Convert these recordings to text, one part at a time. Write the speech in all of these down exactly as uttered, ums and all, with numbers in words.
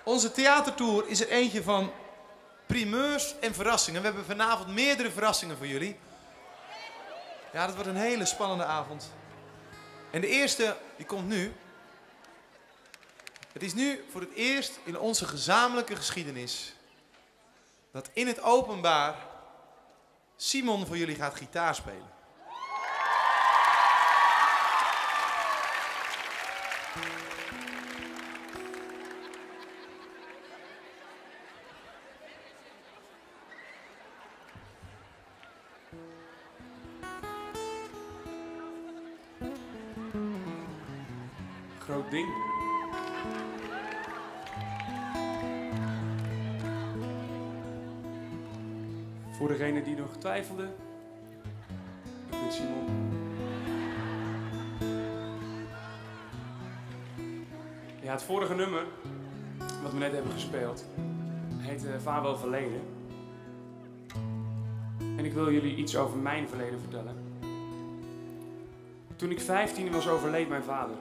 Onze theatertour is er eentje van primeurs en verrassingen. We hebben vanavond meerdere verrassingen voor jullie. Ja, dat wordt een hele spannende avond. En de eerste, die komt nu. Het is nu voor het eerst in onze gezamenlijke geschiedenis dat in het openbaar Simon voor jullie gaat gitaar spelen. Groot ding. Voor degene die nog twijfelde, ik ben Simon. Ja, het vorige nummer, wat we net hebben gespeeld, heet uh, Vaarwel Verleden. En ik wil jullie iets over mijn verleden vertellen. Toen ik vijftien was, overleed mijn vader.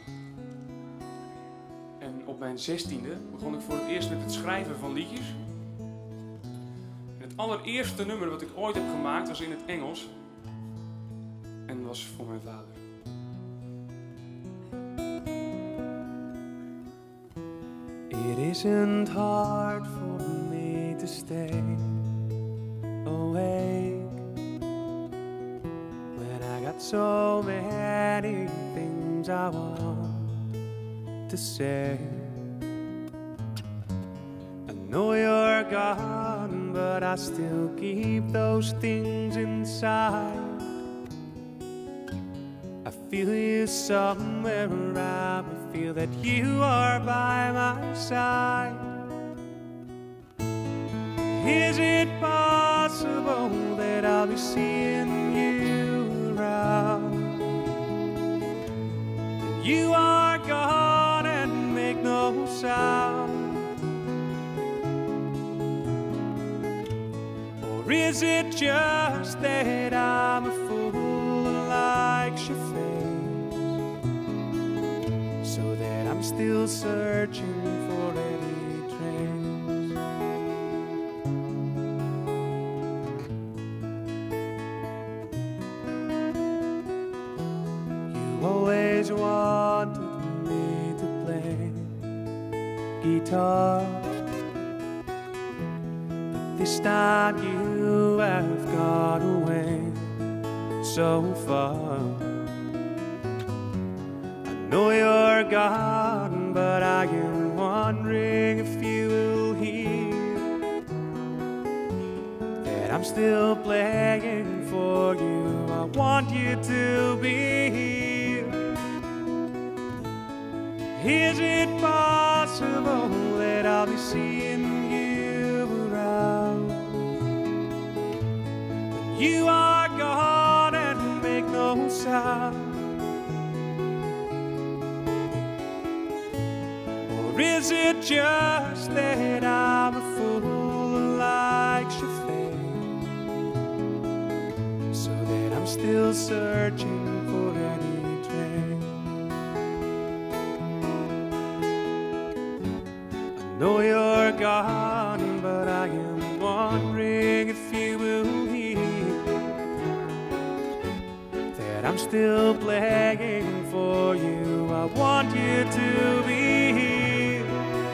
En op mijn zestiende begon ik voor het eerst met het schrijven van liedjes. En het allereerste nummer wat ik ooit heb gemaakt was in het Engels. En was voor mijn vader. It isn't hard for me to stay awake when I got so many things I want to say. I know you're gone, but I still keep those things inside. I feel you somewhere around me, feel that you are by my side. Is it possible that I'll be seeing you around? That you are gone and make no sound? Or is it just that I'm a fool who likes your face, so that I'm still searching for any trace? You always wanted me to play guitar, but this time you have gone away so far. I know you're gone, but I am wondering if you will hear that I'm still playing for you. I want you to be here. Is it possible that I'll be seeing you around? When you are gone and make no sound? Or is it just that I'm a fool who likes your face, so that I'm still searching for any trace? I know you're gone, but I am wondering if you will hear that I'm still playing for you. I want you to be here.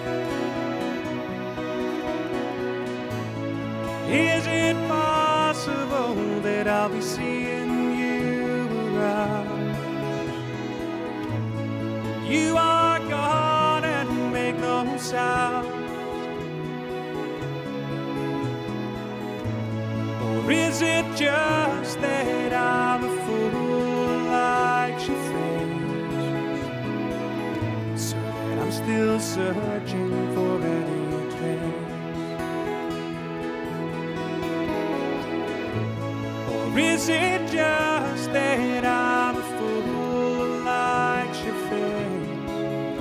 Is it possible that I'll be seeing you around? You are gone and make no sound. Or is it just that I'm a fool who likes your face, so that I'm still searching for any trace? Or is it just that I'm a fool who likes your face,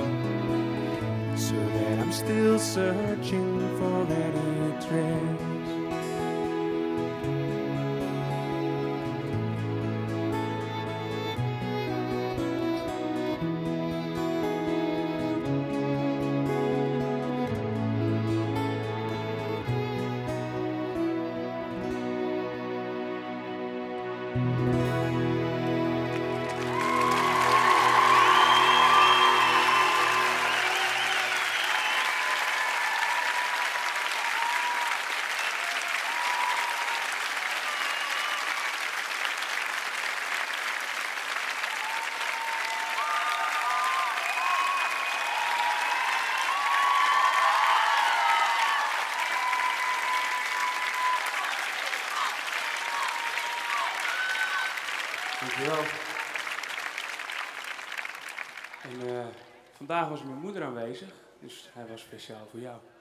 so that I'm still searching for any trace? Dankjewel. En uh, vandaag was mijn moeder aanwezig, dus hij was speciaal voor jou.